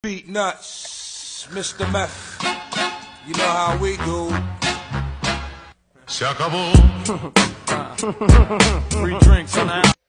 Beat nuts, Mr. Meth. You know how we do. Se acabó. Free drinks on the